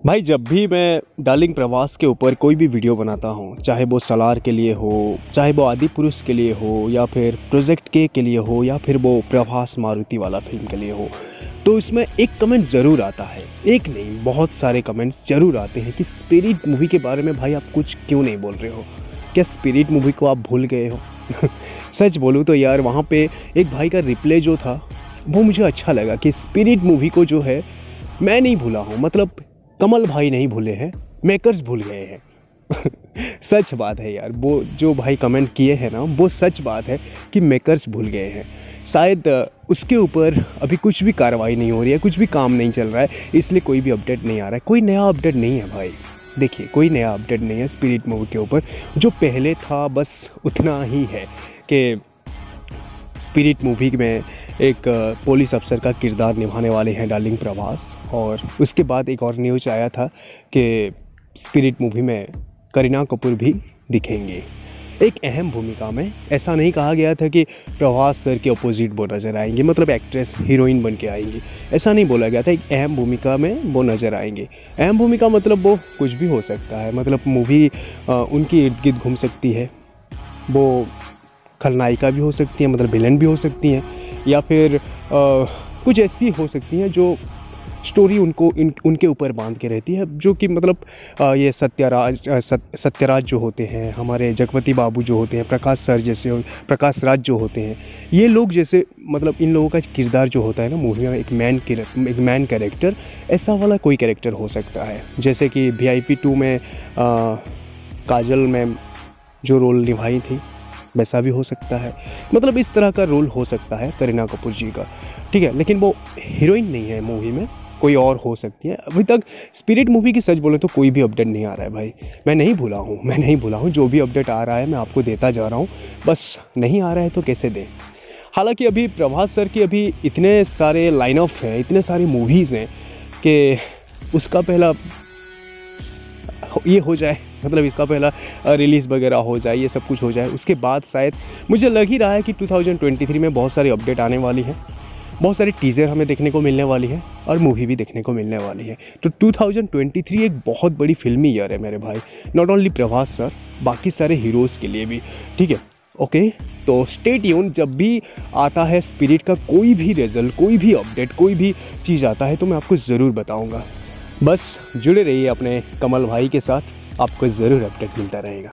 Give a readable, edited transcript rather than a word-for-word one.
भाई जब भी मैं डार्लिंग प्रवास के ऊपर कोई भी वीडियो बनाता हूँ, चाहे वो सलार के लिए हो, चाहे वो आदि पुरुष के लिए हो, या फिर प्रोजेक्ट के लिए हो, या फिर वो प्रभास मारुति वाला फिल्म के लिए हो, तो इसमें एक कमेंट ज़रूर आता है। एक नहीं, बहुत सारे कमेंट्स ज़रूर आते हैं कि स्पिरिट मूवी के बारे में भाई आप कुछ क्यों नहीं बोल रहे हो, क्या स्पिरिट मूवी को आप भूल गए हो? सच बोलूँ तो यार वहाँ पे एक भाई का रिप्लाई जो था वो मुझे अच्छा लगा कि स्पिरिट मूवी को जो है मैं नहीं भूला हूँ, मतलब कमल भाई नहीं भूले हैं, मेकर्स भूल गए हैं। सच बात है यार, वो जो भाई कमेंट किए हैं ना वो सच बात है कि मेकर्स भूल गए हैं। शायद उसके ऊपर अभी कुछ भी कार्रवाई नहीं हो रही है, कुछ भी काम नहीं चल रहा है, इसलिए कोई भी अपडेट नहीं आ रहा है। कोई नया अपडेट नहीं है भाई, देखिए कोई नया अपडेट नहीं है स्पिरिट मूवी के ऊपर। जो पहले था बस उतना ही है कि स्पिरिट मूवी में एक पुलिस अफसर का किरदार निभाने वाले हैं डार्लिंग प्रभास, और उसके बाद एक और न्यूज़ आया था कि स्पिरिट मूवी में करीना कपूर भी दिखेंगे एक अहम भूमिका में। ऐसा नहीं कहा गया था कि प्रभास सर के अपोजिट वो नज़र आएंगे, मतलब एक्ट्रेस हीरोइन बन के आएंगी, ऐसा नहीं बोला गया था। एक अहम भूमिका में वो नज़र आएंगे। अहम भूमिका मतलब वो कुछ भी हो सकता है, मतलब मूवी उनकी इर्द गिर्द घूम सकती है, वो खलनायिका भी हो सकती हैं, मतलब विलन भी हो सकती हैं, या फिर कुछ ऐसी हो सकती हैं जो स्टोरी उनके ऊपर बांध के रहती है, जो कि मतलब ये सत्यराज जो होते हैं, हमारे जगपति बाबू जो होते हैं, प्रकाश सर जैसे, प्रकाश राज जो होते हैं, ये लोग जैसे, मतलब इन लोगों का किरदार जो होता है ना मूवी में, एक मैन कैरेक्टर, ऐसा वाला कोई कैरेक्टर हो सकता है। जैसे कि VIP 2 में काजल मैम जो रोल निभाई थी वैसा भी हो सकता है, मतलब इस तरह का रोल हो सकता है करीना कपूर जी का, ठीक है। लेकिन वो हीरोइन नहीं है मूवी में, कोई और हो सकती है। अभी तक स्पिरिट मूवी की सच बोले तो कोई भी अपडेट नहीं आ रहा है भाई। मैं नहीं भूला हूँ, जो भी अपडेट आ रहा है मैं आपको देता जा रहा हूँ, बस नहीं आ रहा है तो कैसे दें। हालांकि अभी प्रभास सर की अभी इतने सारे लाइन ऑफ हैं, इतने सारी मूवीज़ हैं कि उसका पहला ये हो जाए, मतलब इसका पहला रिलीज़ वगैरह हो जाए, ये सब कुछ हो जाए, उसके बाद शायद मुझे लग ही रहा है कि 2023 में बहुत सारी अपडेट आने वाली है, बहुत सारी टीज़र हमें देखने को मिलने वाली है, और मूवी भी देखने को मिलने वाली है। तो 2023 एक बहुत बड़ी फिल्मी ईयर है मेरे भाई, नॉट ओनली प्रभास सर, बाकी सारे हीरोज़ के लिए भी, ठीक है। ओके, तो स्टे ट्यून, जब भी आता है स्पिरिट का कोई भी रिजल्ट, कोई भी अपडेट, कोई भी चीज़ आता है तो मैं आपको ज़रूर बताऊँगा। बस जुड़े रहिए अपने कमल भाई के साथ, आपको ज़रूर अपडेट मिलता रहेगा।